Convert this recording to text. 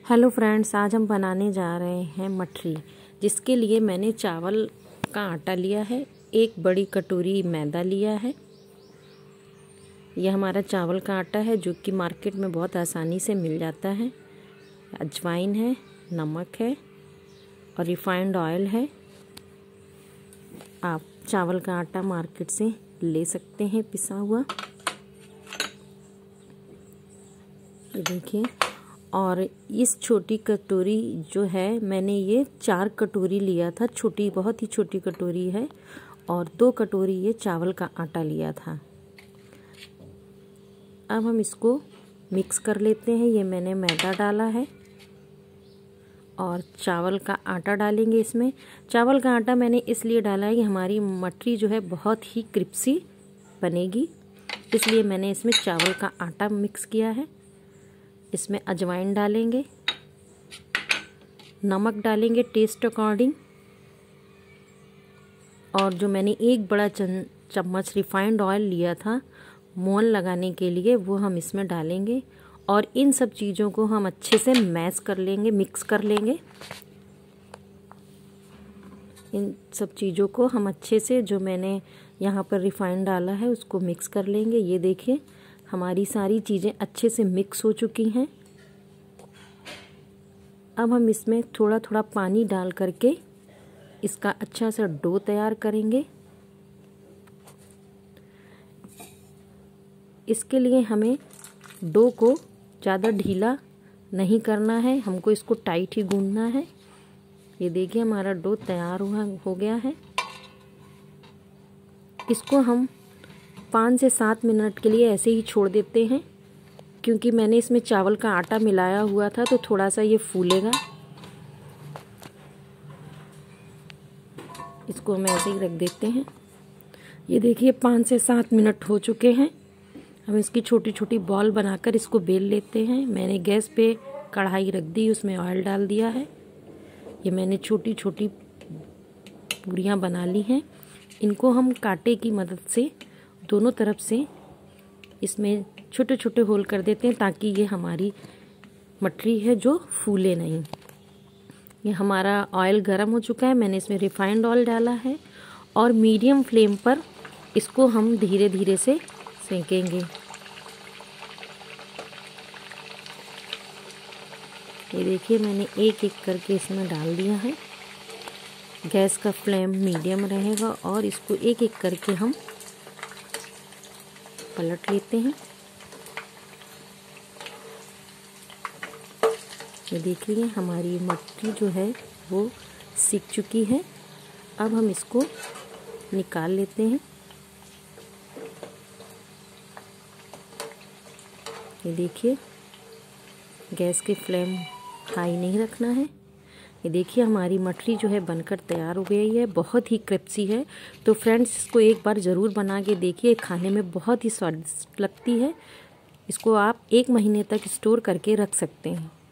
Hello friends, आज हम बनाने जा रहे हैं मठरी, जिसके लिए मैंने चावल का आटा लिया है, एक बड़ी कटोरी मैदा लिया है। यह हमारा चावल का आटा है जो कि मार्केट में बहुत आसानी से मिल जाता है। अजवाइन है, नमक है और रिफाइंड ऑयल है। आप चावल का आटा मार्केट से ले सकते हैं पिसा हुआ। ये देखिए, और इस छोटी कटोरी जो है, मैंने ये 4 कटोरी लिया था, छोटी, बहुत ही छोटी कटोरी है, और 2 कटोरी ये चावल का आटा लिया था। अब हम इसको मिक्स कर लेते हैं। ये मैंने मैदा डाला है और चावल का आटा डालेंगे इसमें। चावल का आटा मैंने इसलिए डाला है कि हमारी मठरी जो है बहुत ही क्रिस्पी बनेगी, इसलिए मैंने इसमें चावल का आटा मिक्स किया है। इसमें अजवाइन डालेंगे, नमक डालेंगे टेस्ट अकॉर्डिंग, और जो मैंने एक बड़ा चम्मच रिफाइंड ऑयल लिया था मोहन लगाने के लिए, वो हम इसमें डालेंगे। और इन सब चीज़ों को हम अच्छे से मैश कर लेंगे, मिक्स कर लेंगे। इन सब चीज़ों को हम अच्छे से, जो मैंने यहाँ पर रिफाइंड डाला है, उसको मिक्स कर लेंगे। ये देखिए, हमारी सारी चीज़ें अच्छे से मिक्स हो चुकी हैं। अब हम इसमें थोड़ा थोड़ा पानी डाल करके इसका अच्छा सा डो तैयार करेंगे। इसके लिए हमें डो को ज़्यादा ढीला नहीं करना है, हमको इसको टाइट ही गूंदना है। ये देखिए, हमारा डो तैयार हो गया है। इसको हम 5 से 7 मिनट के लिए ऐसे ही छोड़ देते हैं, क्योंकि मैंने इसमें चावल का आटा मिलाया हुआ था, तो थोड़ा सा ये फूलेगा। इसको हम ऐसे ही रख देते हैं। ये देखिए, 5 से 7 मिनट हो चुके हैं। हम इसकी छोटी छोटी बॉल बनाकर इसको बेल लेते हैं। मैंने गैस पे कढ़ाई रख दी, उसमें ऑयल डाल दिया है। ये मैंने छोटी छोटी पूरियाँ बना ली हैं। इनको हम कांटे की मदद से दोनों तरफ से इसमें छोटे छोटे होल कर देते हैं, ताकि ये हमारी मठरी है जो फूले नहीं। ये हमारा ऑयल गर्म हो चुका है, मैंने इसमें रिफाइंड ऑयल डाला है, और मीडियम फ्लेम पर इसको हम धीरे धीरे से सेकेंगे। ये देखिए, मैंने एक एक करके इसमें डाल दिया है। गैस का फ्लेम मीडियम रहेगा और इसको एक एक करके हम पलट लेते हैं। ये देखिए, हमारी मठरी जो है वो सिक चुकी है। अब हम इसको निकाल लेते हैं। ये देखिए, गैस की फ्लेम हाई नहीं रखना है। ये देखिए, हमारी मठरी जो है बनकर तैयार हो गई है, बहुत ही क्रिस्पी है। तो फ्रेंड्स, इसको एक बार ज़रूर बना के देखिए, खाने में बहुत ही स्वादिष्ट लगती है। इसको आप 1 महीने तक स्टोर करके रख सकते हैं।